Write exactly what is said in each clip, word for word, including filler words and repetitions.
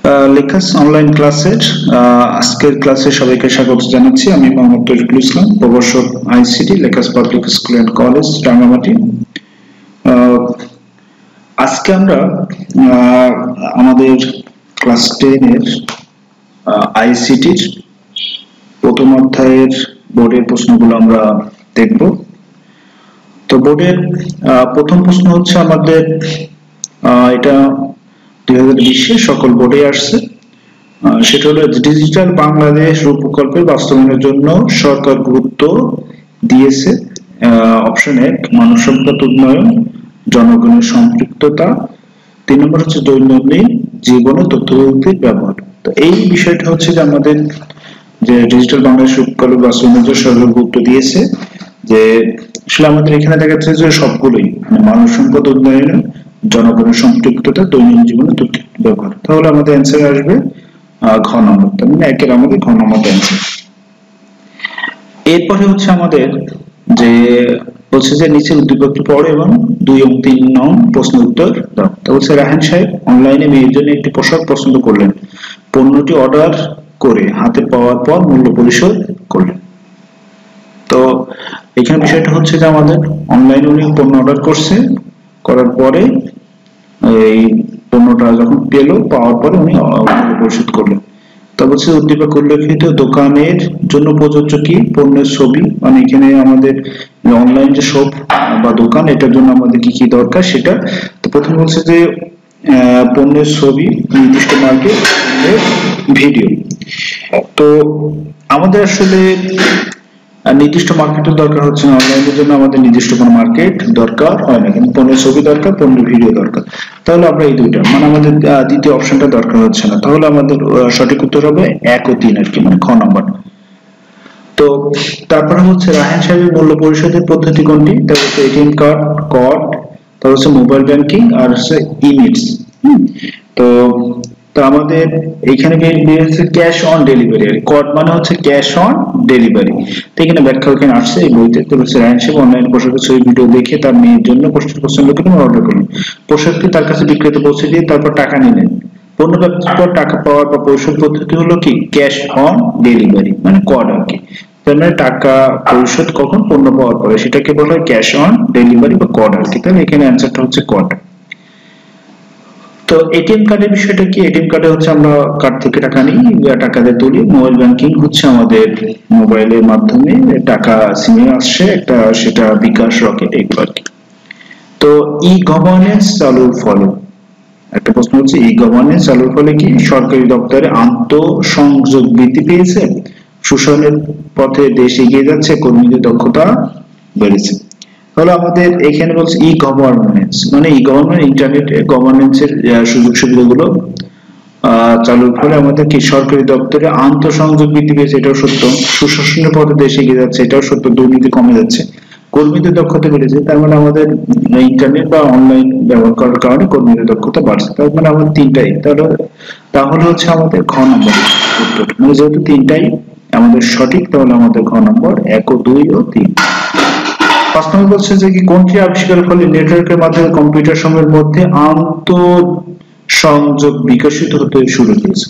লেখাস online ক্লাসের আজকের ক্লাসে সবাইকে স্বাগত জানাচ্ছি। আমি মোহাম্মদ তরিকুল ইসলাম, প্রভাষক আইসিটি, লেখাস public school and college, Rangamati. আজকে আমরা আমাদের ক্লাস টেনের আইসিটির প্রথম অধ্যায়ের বোর্ডের প্রশ্নগুলো আমরা দেখব। তো বোর্ডের প্রথম প্রশ্ন হচ্ছে আমাদের এটা দুই হাজার বিশে সকল বোর্ডে আসছে, সেটা হলো ডিজিটাল বাংলাদেশ রূপকল্পের বাস্তবায়নের জন্য সরকার গুরুত্ব দিয়েছে। অপশন এক মানব সম্পদ উন্নয়ন, জনগণের সম্পৃক্ততা, তিন নম্বর হচ্ছে দৈনন্দিন জীবনে তথ্য প্রযুক্তির ব্যবহার। তো এই বিষয়টা হচ্ছে যে আমাদের যে ডিজিটাল বাংলাদেশ রূপকল্পের বাস্তবায়নের জন্য সরকার গুরুত্ব দিয়েছে, যে আসলে আমাদের এখানে দেখা যাচ্ছে যে সবগুলোই মানে মানব সম্পদ উন্নয়ন, জনগণের সম্পৃক্ততা, দৈনন্দিন জীবনে তথ্য ব্যবহার। তাহলে আমাদের অ্যান্সার আসবে ঘ নম্বর, তার মানে একের আমাদের ঘ নম্বর অ্যান্সার। এরপরে হচ্ছে আমাদের যে বলছে যে নিচের উদ্দীপকটি পড়ো এবং দুই এবং তিন নং প্রশ্ন উত্তর দাও। তো বলছে রাহান সাহেব অনলাইনে মেয়ের জন্য একটি পোশাক পছন্দ করলেন, পণ্যটি অর্ডার করে হাতে পাওয়ার পর মূল্য পরিশোধ করলেন। তো এখানে বিষয়টা হচ্ছে যে আমাদের অনলাইনে উনি পণ্য অর্ডার করছে, করার পরে এই পণ্যটা যখন পেল, পাওয়ার পরে উনি মূল্য পরিশোধ করলেন। তা বলছে উদ্দীপক উল্লেখিত দোকানের জন্য প্রযোজ্য কি? পণ্যের ছবি, মানে এখানে আমাদের অনলাইন যে শপ বা দোকান, এটার জন্য আমাদের কি কি দরকার সেটা। তো প্রথম বলছে যে পণ্যের ছবি, নির্দিষ্ট মার্কেট, ভিডিও। তো আমাদের আসলে নির্দিষ্ট মার্কেটের দরকার হচ্ছে না, অনলাইনের জন্য আমাদের নির্দিষ্ট কোনো মার্কেট দরকার হয় না, কিন্তু পণ্যের ছবি দরকার, পণ্যের ভিডিও দরকার। তাহলে আমরা এই দুইটা মানে আমাদের দ্বিতীয় অপশনটা দরকার হচ্ছে না। তাহলে আমাদের সঠিক উত্তর হবে এক ও তিন আর কি, মানে খ নম্বর। তো তারপরে হচ্ছে রাহান সাহেবের মূল্য পরিশোধের পদ্ধতি কোনটি? তার হচ্ছে এটিএম কার্ড, কর্ড, তার হচ্ছে মোবাইল ব্যাংকিং, আর হচ্ছে ইমিটস। তো তো আমাদের এইখানে হচ্ছে ক্যাশ অন ডেলিভারি, আর কর্ড মানে হচ্ছে ক্যাশ অন ডেলিভারি। তো এখানে ব্যাখ্যা ওখানে আসছে এই বইতে। তো হচ্ছে রাহান সাহেব অনলাইন পোশাকের ছবি ভিডিও দেখে তার মেয়ের জন্য পোশাক পছন্দ করে অর্ডার করলেন, পোশাকটি তার কাছে বিক্রেতা পৌঁছে দিয়ে তারপর টাকা নিলেন। পণ্য প্রাপ্তির পর টাকা পাওয়ার বা পরিশোধ পদ্ধতি হলো কি? ক্যাশ অন ডেলিভারি, মানে কর্ড আর কি। তার মানে টাকা পরিশোধ কখন? পণ্য পাওয়ার পরে, সেটাকে বলা হয় ক্যাশ অন ডেলিভারি বা কর্ড আর কি। তাহলে এখানে অ্যান্সারটা হচ্ছে কর্ড। তো এটিএম কার্ডের বিষয়টা কি? এটিএম কার্ডে হচ্ছে আমরা কার্ড থেকে টাকা নিই, টাকাতে তুলি। মোবাইল ব্যাংকিং হচ্ছে আমাদের মোবাইলের মাধ্যমে টাকা সিমে আসছে একটা, সেটা বিকাশ, রকেট, এগুলো আর কি। তো ই গভর্নেন্স চালুর ফলে, একটা প্রশ্ন হচ্ছে ই গভর্নেন্স চালুর ফলে কি সরকারি দপ্তরে আন্তঃসংযোগ বৃদ্ধি পেয়েছে, সুশাসনের পথে দেশ এগিয়ে যাচ্ছে, কর্মীদের দক্ষতা বেড়েছে। তাহলে আমাদের এখানে বলছে ই গভর্নেন্স মানে ই গভর্নমেন্ট ইন্টারনেট গভর্নেন্সের সুযোগ সুবিধাগুলো চালুর ফলে আমাদের কি সরকারি দপ্তরে আন্তঃসংযোগ বৃদ্ধি পেয়েছে, এটাও সত্য। সুশাসনের পথে দেশ এগিয়ে যাচ্ছে, এটাও সত্য। দুর্নীতি কমে যাচ্ছে, কর্মীদের দক্ষতা বেড়েছে। তার মানে আমাদের ইন্টারনেট বা অনলাইন ব্যবহার করার কারণে কর্মীদের দক্ষতা বাড়ছে। তার মানে আমাদের তিনটাই, তাহলে তাহলে হচ্ছে আমাদের ঘ নম্বর উত্তর। মানে যেহেতু তিনটাই আমাদের সঠিক, তাহলে আমাদের ঘ নম্বর এক ও দুই ও তিন। পাঁচ নম্বর বলছে যে কি কোনটি আবিষ্কারের ফলে নেটওয়ার্কের মাধ্যমে কম্পিউটার সমূহের মধ্যে আন্তঃসংযোগ বিকশিত হতে শুরু হয়েছে।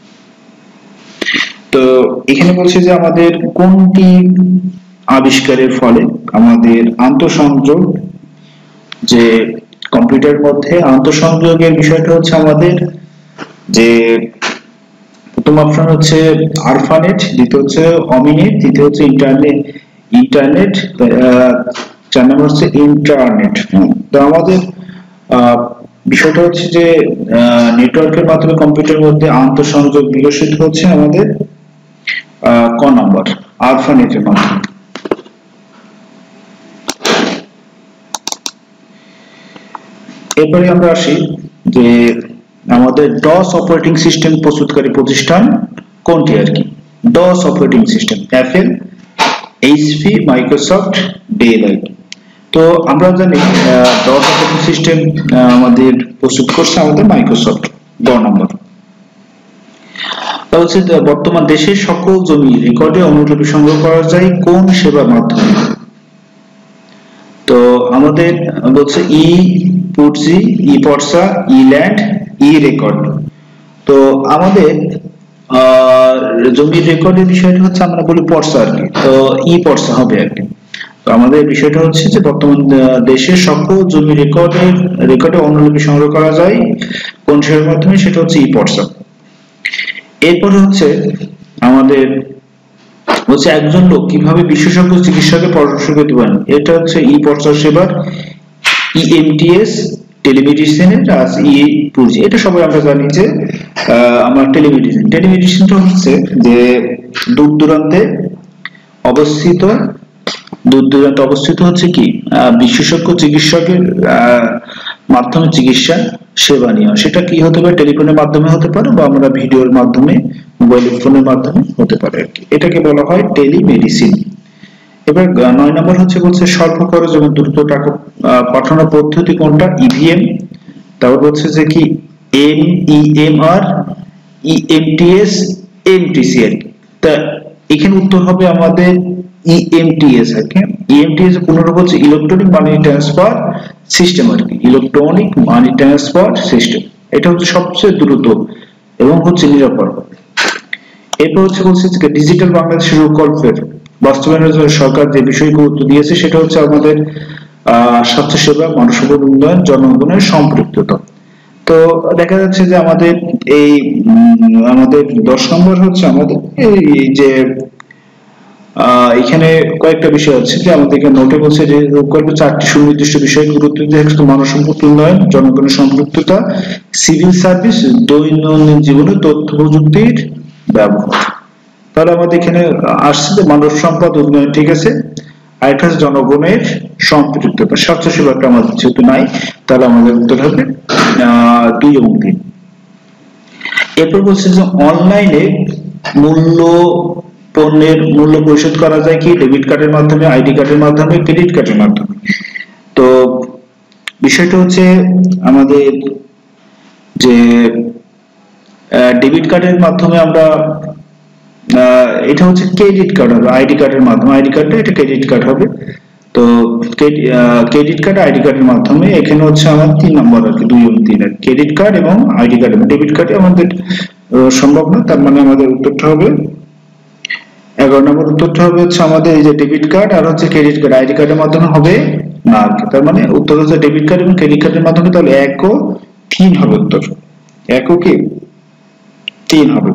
তো এখানে বলছে যে আমাদের কোনটি আবিষ্কারের ফলে আমাদের আন্তঃসংযোগ, যে কম্পিউটারের মধ্যে আন্তঃসংযোগের বিষয়টা হচ্ছে আমাদের যে প্রথম অপশন হচ্ছে আরফানেট, দ্বিতীয় হচ্ছে অমিনেট, তৃতীয় হচ্ছে ইন্টারনেট ইন্টারনেট চার নম্বর হচ্ছে ইন্টারনেট। তো আমাদের বিষয়টা হচ্ছে যে নেটওয়ার্কের মাধ্যমে কম্পিউটারের মধ্যে আন্তঃসংযোগ বিকশিত হচ্ছে আমাদের ক নম্বর আরফানেটের মাধ্যমে। এরপরে আমরা আসি যে আমাদের ডস অপারেটিং সিস্টেম প্রস্তুতকারী প্রতিষ্ঠান কোনটি আর কি। DOS operating system Apple, HP, Microsoft, Dell আর কি। তো আমরা জানি ডস অপারেটিং সিস্টেম আমাদের প্রস্তুত করছে আমাদের মাইক্রোসফট। গ নম্বর হচ্ছে বর্তমান দেশের সকল জমি রেকর্ডে অনুলিপি সংগ্রহ করা যায় কোন সেবার মাধ্যমে? তো আমাদের বলছে ই পুটজি, ই পটসা, ই ল্যান্ড, ই রেকর্ড। তো আমাদের জমির রেকর্ডের বিষয়টা হচ্ছে আমরা বলি পর্চা আর কি, তো ই পর্চা হবে আর কি। তো আমাদের বিষয়টা হচ্ছে যে বর্তমান দেশের সকল জমি রেকর্ডের রেকর্ডে অনুলিপি সংগ্রহ করা যায় কোন সেবার মাধ্যমে, সেটা হচ্ছে ই পর্চা। এরপর হচ্ছে আমাদের হচ্ছে একজন লোক কিভাবে বিশেষজ্ঞ চিকিৎসকের পরামর্শ পেতে পারেন, এটা হচ্ছে ই পর্চা সেবার ইএমটিএস টেলিমেডিসিনের আর ই পুঁজি। এটা সবাই আমরা জানি যে আমার টেলিমেডিসিন টেলিমেডিসিনটা হচ্ছে যে দূর দূরান্তে অবস্থিত দূর দূরান্তে অবস্থিত হচ্ছে কি বিশেষজ্ঞ চিকিৎসকের মাধ্যমে চিকিৎসা সেবা নেওয়া। সেটা কি হতে পারে, টেলিফোনের মাধ্যমে হতে পারে বা আমরা ভিডিওর মাধ্যমে মোবাইল ফোনের মাধ্যমে হতে পারে আর কি। এটাকে বলা হয় টেলিমেডিসিন। এবার নয় নম্বর হচ্ছে বলছে স্বল্প খরচ এবং দ্রুত টাকা পাঠানোর পদ্ধতি কোনটা, ইভিএম। তারপর হচ্ছে যে কি এমইএমআর, ইএমটিএস, এমটিসি আর কি। তা এখানে উত্তর হবে আমাদের ইএমটিএস আর কি। ইএমটিএস পুনরায় হচ্ছে ইলেকট্রনিক মানি ট্রান্সফার সিস্টেম আর কি, ইলেকট্রনিক মানি ট্রান্সফার সিস্টেম। এটা হচ্ছে সবচেয়ে দ্রুত এবং হচ্ছে নিরাপদ। এরপর হচ্ছে বলছে যে ডিজিটাল বাংলাদেশ প্রকল্পের বাস্তবায়নের জন্য সরকার যে বিষয় গুরুত্ব দিয়েছে সেটা হচ্ছে আমাদের আহ স্বাস্থ্যসেবা, মানবসম্পদ উন্নয়ন, জনগণের সম্পৃক্ততা। তো দেখা যাচ্ছে যে আমাদের এই আমাদের দশ নম্বর হচ্ছে আমাদের এই যে এখানে কয়েকটা বিষয় আছে যে আমাদের এখানে নোটে বলছে যে প্রকল্পে চারটি সুনির্দিষ্ট বিষয় গুরুত্ব দিয়েছে, মানবসম্পদ উন্নয়ন, জনগণের সম্পৃক্ততা, সিভিল সার্ভিস, দৈনন্দিন জীবনে তথ্য প্রযুক্তির ব্যবহার। তাহলে আমাদের এখানে আসছে যে মানব সম্পদ উন্নয়ন, ঠিক আছে, আর এটা হচ্ছে জনগণের সম্পৃক্ততা। স্বাস্থ্যসেবাটা আমাদের যেহেতু নাই তাহলে আমাদের উত্তর হবে আহ দুই এবং তিন। এরপর বলছে যে অনলাইনে মূল্য পণ্যের মূল্য পরিশোধ করা যায় কি, ডেবিট কার্ডের মাধ্যমে, আইডি কার্ডের মাধ্যমে, ক্রেডিট কার্ডের মাধ্যমে। তো বিষয়টা হচ্ছে আমাদের যে ডেবিট কার্ডের মাধ্যমে আমরা এটা হচ্ছে ক্রেডিট কার্ড হবে, আইডি কার্ডের মাধ্যমে, আইডি কার্ডটা এটা ক্রেডিট কার্ড হবে। তো ক্রেডিট কার্ড আইডি কার্ডের মাধ্যমে এখানে হচ্ছে আমার তিন নম্বর আর কি, দুই এবং তিন আর ক্রেডিট কার্ড এবং আইডি কার্ড। ডেবিট কার্ডে আমাদের সম্ভব না, তার মানে আমাদের উত্তরটা হবে এগারো নম্বর উত্তরটা হবে হচ্ছে আমাদের এই যে ডেবিট কার্ড আর হচ্ছে ক্রেডিট কার্ড আইডি কার্ডের মাধ্যমে হবে না, তার মানে উত্তর হচ্ছে ডেবিট কার্ড এবং ক্রেডিট কার্ডের মাধ্যমে। তাহলে এক ও তিন হবে উত্তর, এক ও কি তিন হবে।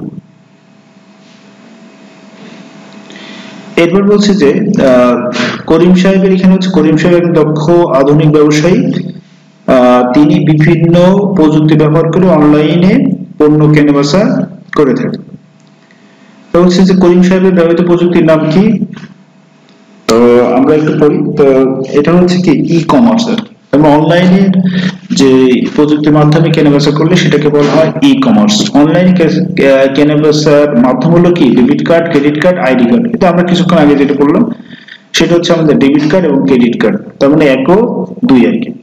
এরপর বলছে যে করিম সাহেবের এখানে হচ্ছে করিম সাহেব একজন দক্ষ আধুনিক ব্যবসায়ী, তিনি বিভিন্ন প্রযুক্তি ব্যবহার করে অনলাইনে পণ্য কেনাবেচা করে থাকেন। তো হচ্ছে যে করিম সাহেবের ব্যবহৃত প্রযুক্তির নাম কি, তো আমরা একটু পড়ি। তো এটা হচ্ছে কি ই কমার্স আর কি, আমরা অনলাইনে যে প্রযুক্তির মাধ্যমে কেনাবেচা করলে সেটাকে বলা হয় ই কমার্স। অনলাইনে কেনাবেচার মাধ্যম হলো কি debit card, credit card, ID card. এটা আমরা কিছুক্ষণ আগে যেটা বললাম সেটা হচ্ছে আমাদের ডেবিট কার্ড এবং ক্রেডিট কার্ড, তার মানে এক ও দুই আর কি,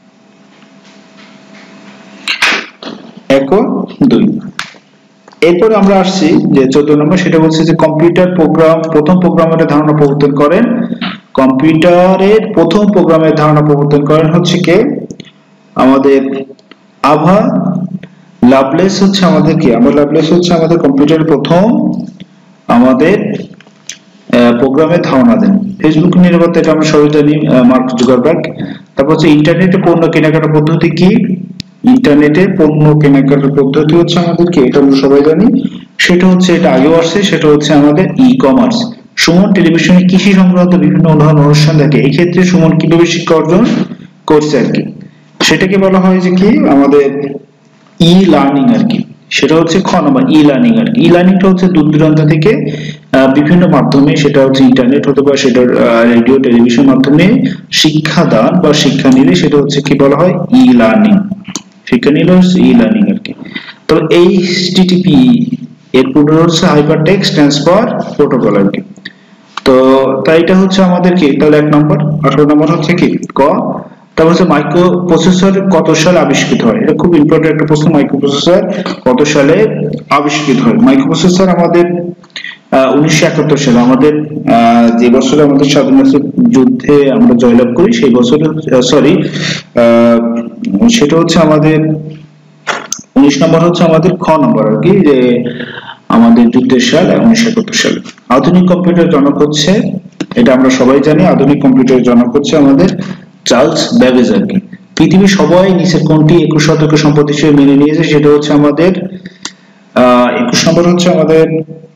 এক ও দুই। এরপর আমরা আসছি যে চোদ্দ নম্বর, সেটা বলছে যে কম্পিউটার প্রোগ্রাম প্রথম প্রোগ্রামের ধারণা প্রবর্তন করেন। কম্পিউটারের প্রথম প্রোগ্রামের ধারণা প্রবর্তন করেন হচ্ছে কে, আমাদের আভা লাভলেস হচ্ছে আমাদের কি, আভা লাভলেস হচ্ছে আমাদের কম্পিউটারের প্রথম আমাদের প্রোগ্রামের ধারণা দেন। ফেসবুক নিরাপত্তা এটা আমরা সবাই জানি, মার্ক জুকারবার্গ। তারপর হচ্ছে ইন্টারনেটে পণ্য কেনাকাটার পদ্ধতি কি, ইন্টারনেটে পণ্য কেনাকাটার পদ্ধতি হচ্ছে আমাদের কি, এটা আমরা সবাই জানি, সেটা হচ্ছে এটা আগেও আসছে, সেটা হচ্ছে আমাদের ই কমার্স। সুমন টেলিভিশনে কৃষি সংক্রান্ত বিভিন্ন উদাহরণ অনুষ্ঠান দেখে, এই ক্ষেত্রে সুমন কিভাবে শিক্ষা অর্জন করছে আর কি, সেটাকে বলা হয় যে কি আমাদের ই লার্নিং আর কি। সেটা হচ্ছে খ নম্বর ই লার্নিং আর কি। ই লার্নিংটা হচ্ছে দূর দূরান্ত থেকে বিভিন্ন মাধ্যমে, সেটা হচ্ছে ইন্টারনেট হতে পারে, সেটা রেডিও টেলিভিশন মাধ্যমে শিক্ষাদান বা শিক্ষা নিলে সেটা হচ্ছে কি বলা হয় ই লার্নিং, শিক্ষা নিলে হচ্ছে ই লার্নিং আর কি। তো এইচটিটিপি এর পুরো হচ্ছে হাইপার টেক্সট ট্রান্সফার প্রোটোকল আর কি। তো তাই এটা হচ্ছে আমাদের কি, তাহলে এক নম্বর। আঠারো নম্বর হচ্ছে কি ক, তারপর হচ্ছে মাইক্রো প্রসেসর কত সালে আবিষ্কৃত হয়, এটা খুব ইম্পর্টেন্ট একটা প্রশ্ন। মাইক্রো প্রসেসর কত সালে আবিষ্কৃত হয়, মাইক্রো প্রসেসর আমাদের উনিশশো একাত্তর সালে, আমাদের যে বছরে আমাদের স্বাধীনতা যুদ্ধে আমরা জয়লাভ করি সেই বছরে, সরি সেটা হচ্ছে আমাদের উনিশ নম্বর হচ্ছে আমাদের খ নম্বর আর কি, যে আমাদের যুদ্ধের সাল উনিশশো একাত্তর সাল। আধুনিক কম্পিউটার জনক হচ্ছে, এটা আমরা সবাই জানি, আধুনিক কম্পিউটার জনক হচ্ছে আমাদের চার্লস ব্যাবেজ আর কি। পৃথিবীর সবাই নিচের কোনটি একুশ শতকের সম্পদ হিসেবে মেনে নিয়েছে, সেটা হচ্ছে আমাদের আহ একুশ নম্বর হচ্ছে আমাদের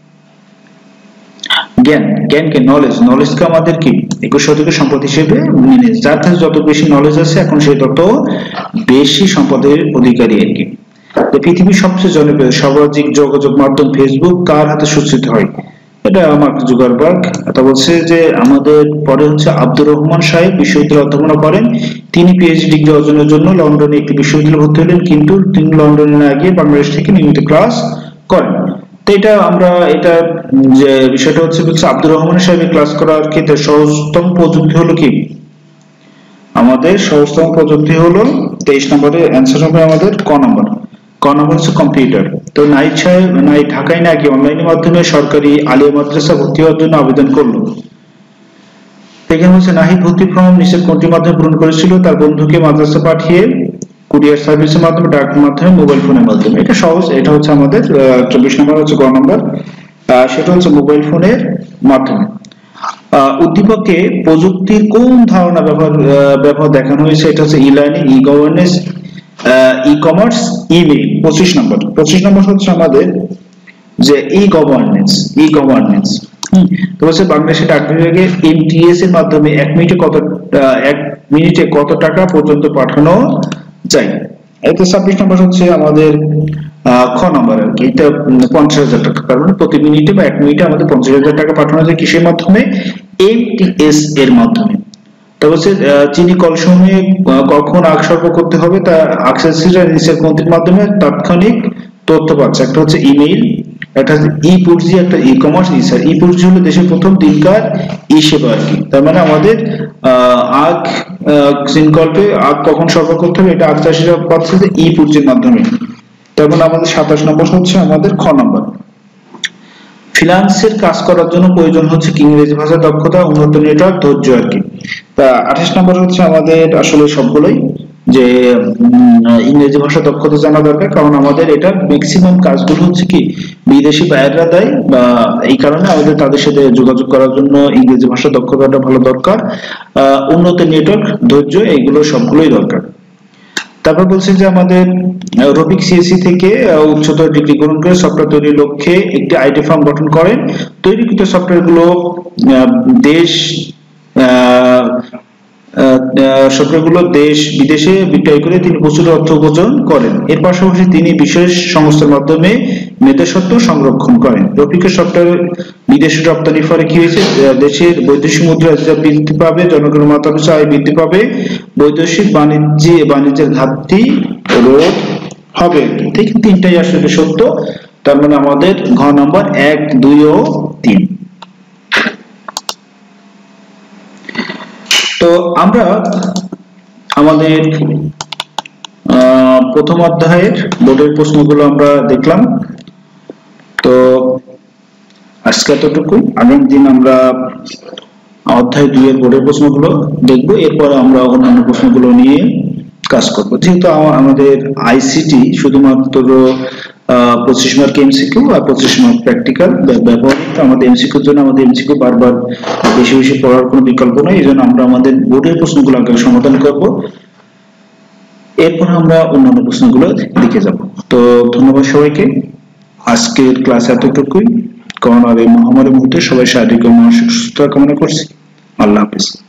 জ্ঞান। জ্ঞানকে নলেজ, নলেজকে আমাদের কি একুশ শতকের সম্পদ হিসেবে মেনে, যার কাছে যত বেশি নলেজ আছে এখন সে তত বেশি সম্পদের অধিকারী আর কি। তো পৃথিবীর সবচেয়ে জনপ্রিয় সামাজিক যোগাযোগ মাধ্যম ফেসবুক কার হাতে সূচিত হয়, এটা মার্ক জুকারবার্গ। এটা বলছে যে আমাদের পরে হচ্ছে আব্দুর রহমান সাহেব বিশ্ববিদ্যালয়ে অধ্যাপনা করেন। তিনি পিএইচডি ডিগ্রি অর্জনের জন্য লন্ডনে একটি বিশ্ববিদ্যালয়ে ভর্তি হলেন, কিন্তু তিনি লন্ডনে না গিয়ে বাংলাদেশ থেকে নিয়মিত ক্লাস করেন। তো এটা আমরা এটা যে বিষয়টা হচ্ছে বলছে আব্দুর রহমান সাহেবের ক্লাস করার ক্ষেত্রে সহজতম প্রযুক্তি হলো কি, আমাদের সহজতম প্রযুক্তি হলো তেইশ নম্বরের অ্যান্সার হবে আমাদের ক নম্বর। ক নম্বর হচ্ছে কম্পিউটার। তো নাইট সাহেব নাই ঢাকায় নাকি অনলাইনের মাধ্যমে সরকারি আলিয়া মাদ্রাসা ভর্তি হওয়ার জন্য আবেদন করলো। এখানে হচ্ছে নাহিদ ভর্তি ফর্ম নিচের কোনটির মাধ্যমে পূরণ করেছিল, তার বন্ধুকে মাদ্রাসা পাঠিয়ে, কুরিয়ার সার্ভিসের মাধ্যমে, ডাকের মাধ্যমে, মোবাইল ফোনের মাধ্যমে। এটা সহজ, এটা হচ্ছে আমাদের চব্বিশ নম্বর হচ্ছে গ নম্বর, সেটা হচ্ছে মোবাইল ফোনের মাধ্যমে। উদ্দীপকে প্রযুক্তির কোন ধারণা ব্যবহার ব্যবহার দেখানো হয়েছে, এটা হচ্ছে e learning, e governance, e commerce, email. পঁচিশ নম্বর পঁচিশ নম্বর হচ্ছে আমাদের যে ই গভর্নেন্স, ই গভর্নেন্স তো হচ্ছে বাংলাদেশের ডাক বিভাগে এমটিএস এর মাধ্যমে এক মিনিটে কত এক মিনিটে কত টাকা পর্যন্ত পাঠানো যায়। এতে ছাব্বিশ নম্বর হচ্ছে আমাদের খ নম্বর আর কি, এটা পঞ্চাশ হাজার টাকা, কারণ প্রতি মিনিটে বা এক মিনিটে আমাদের পঞ্চাশ হাজার টাকা পাঠানো যায় কিসের মাধ্যমে, এমটিএস এর মাধ্যমে। তো হচ্ছে চিনি কলসমূহে কখন আখ সর্ব করতে হবে, তা আকসেসিরা নিচের কোনটির মাধ্যমে তাৎক্ষণিক তথ্য পাচ্ছে, একটা হচ্ছে ইমেইল, একটা হচ্ছে ই পুরজি, একটা ই কমার্স। ই স্যার ই পুরজি হলো দেশের প্রথম দিনকার ই সেবা আর কি। তার মানে আমাদের আহ আখ সিনকল্পে আখ কখন সর্ব করতে হবে, এটা আখ চাষিরা পাচ্ছে যে ই পুরজির মাধ্যমে। তার মানে আমাদের সাতাশ নম্বর হচ্ছে আমাদের খ নম্বর। ফ্রিল্যান্সের কাজ করার জন্য প্রয়োজন হচ্ছে কি, ইংরেজি ভাষা দক্ষতা, উন্নত নেটওয়ার্ক, ধৈর্য আর কি। তা আঠাশ নম্বর হচ্ছে আমাদের আসলে সবগুলোই যে ইংরেজি ভাষা দক্ষতা জানা দরকার, কারণ আমাদের এটা ম্যাক্সিমাম কাজগুলো হচ্ছে কি বিদেশি বায়াররা দেয়, বা এই কারণে আমাদের তাদের সাথে যোগাযোগ করার জন্য ইংরেজি ভাষা দক্ষতাটা ভালো দরকার। আহ উন্নত নেটওয়ার্ক, ধৈর্য, এইগুলো সবগুলোই দরকার। তারপর বলছে যে আমাদের রফিক সিএসসি থেকে উচ্চতর ডিগ্রি গ্রহণ করে সফটওয়্যার তৈরির লক্ষ্যে একটি আইটি ফার্ম গঠন করেন। তৈরিকৃত সফটওয়্যারগুলো দেশ সফটওয়্যারগুলো দেশ বিদেশে বিক্রয় করে তিনি প্রচুর অর্থ উপার্জন করেন। এর পাশাপাশি তিনি বিশেষ সংস্থার মাধ্যমে মেধাস্বত্ব সংরক্ষণ করেন। রফিকের সফটওয়্যার বিদেশে রপ্তানির ফলে কি হয়েছে, দেশের বৈদেশিক মুদ্রা বৃদ্ধি পাবে, জনগণের মাথাপিছু আয় বৃদ্ধি পাবে, বৈদেশিক বাণিজ্যে বাণিজ্যের ঘাটতি রোধ হবে। ঠিক তিনটাই আসলে সত্য। তার মানে আমাদের ঘ নম্বর এক, দুই ও তিন। তো আমরা আমাদের প্রথম অধ্যায়ের বোর্ডের প্রশ্নগুলো আমরা দেখলাম। তো আজকে এতটুকুই, আগামী দিন আমরা অধ্যায় দুই এর বোর্ডের প্রশ্নগুলো দেখবো, এরপর আমরা অন্যান্য প্রশ্নগুলো নিয়ে কাজ করব। যেহেতু আমাদের আইসিটি শুধুমাত্র পঁচিশ মার্ক এমসিকিউ আর পঁচিশ মার্ক প্র্যাকটিক্যাল ব্যবহৃত, আমাদের এমসিকিউর জন্য আমাদের এমসিকিউ বারবার বেশি বেশি পড়ার কোনো বিকল্প নেই। এই জন্য আমরা আমাদের বোর্ডের প্রশ্নগুলো আগে সমাধান করব, এরপর আমরা অন্যান্য প্রশ্নগুলো দেখে যাব। তো ধন্যবাদ সবাইকে। আজকের ক্লাস এতটুকুই। করোনার এই মহামারীর মুহূর্তে সবাই শারীরিক ও মানসিক সুস্থতা কামনা করছি। আল্লাহ হাফেজ।